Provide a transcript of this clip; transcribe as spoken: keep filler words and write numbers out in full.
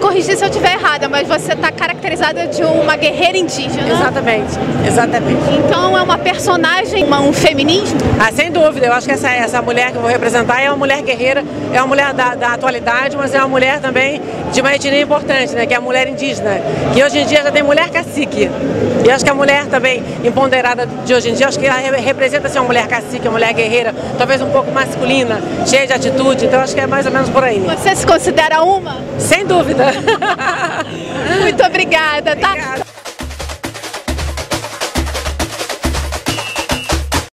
corrigir se eu estiver errada, mas você está caracterizada de uma guerreira indígena. Exatamente, exatamente. Então é uma personagem, uma, um feminismo? Ah, sem dúvida, eu acho que essa, essa mulher que eu vou representar é uma mulher guerreira, é uma mulher da, da atualidade, mas é uma mulher também de uma etnia importante, né, que é a mulher indígena, que hoje em dia já tem mulher cacique. E eu acho que a mulher também empoderada de hoje em dia, acho que ela representa ser uma mulher cacique, uma mulher guerreira, talvez um pouco masculina, cheia de atitude, então acho que é mais ou menos por aí. Você se considera uma? Sem dúvida. Muito obrigada, tá? Obrigada.